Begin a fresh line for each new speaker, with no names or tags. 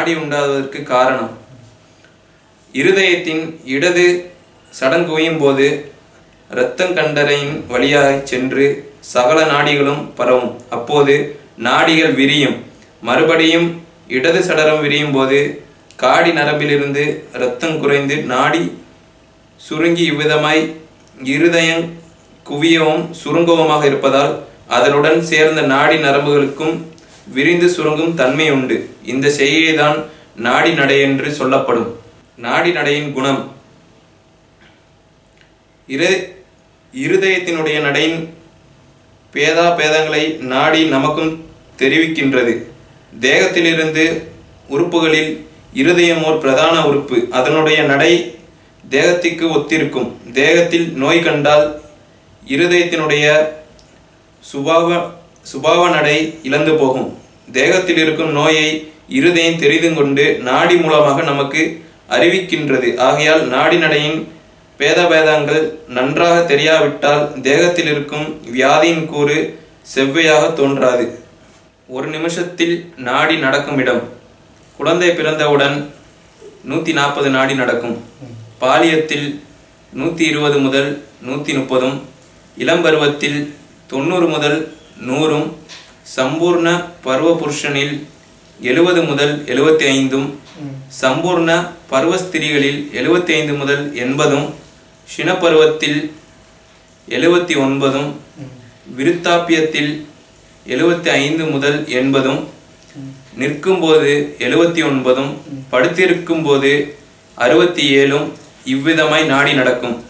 நாடி உண்டாவதற்கு காரணம். இருதயத்தின் இடது சடங்குவையும் போது இரத்தங்கண்டரையின் வழியாக சென்று சகல நாடிகளும் பரவும். அப்போது நாடிகள் விரியும். மறுபடியும் இடது சடரம் விரியும் போது காடி நரம்பிலிருந்து இரத்தம் குறைந்து நாடி சுருங்கி இவ்விதமாய் இருதயம் குவியவும் சுருங்கவுமாக இருப்பதால் அதனுடன் சேர்ந்த நாடி நரம்புகளுக்கும் விரிந்து சுருங்கும் தன்மை உண்டு. இந்த செய்கைதான் நாடி நடை என்று சொல்லப்படும். நாடி நடையின் குணம். இருதயத்தினுடைய நடையின் பேதங்களை நாடி நமக்கும் தெரிவிக்கின்றது. தேகத்திலிருந்து உறுப்புகளில் இருதயம் ஓர் பிரதான உறுப்பு. அதனுடைய நடை தேகத்திற்கு ஒத்திருக்கும். தேகத்தில் நோய் கண்டால் இருதயத்தினுடைய சுபாவ நடை இழந்து போகும். தேகத்தில் இருக்கும் நோயை இருதயம் தெரிந்து கொண்டு நாடி மூலமாக நமக்கு அறிவிக்கின்றது. ஆகையால் நாடி நடையின் பேதங்கள் நன்றாக தெரியாவிட்டால் தேகத்தில் இருக்கும் வியாதியின் கூறு செவ்வையாக தோன்றாது. ஒரு நிமிஷத்தில் நாடி நடக்கும் இடம். குழந்தை பிறந்தவுடன் 140 நாடி நடக்கும். பாலியத்தில் 120 முதல் 130, இளம்பருவத்தில் 90 முதல் 100, சம்பூர்ண பருவ புருஷனில் 70 முதல் 75, சம்பூர்ண பருவஸ்திரிகளில் 75 முதல் 80, சினப்பருவத்தில் 79, விருத்தாப்பியத்தில் 75 முதல் 80, நிற்கும்போது 79, படுத்திருக்கும் போது 67, இவ்விதமாய் நாடி நடக்கும்.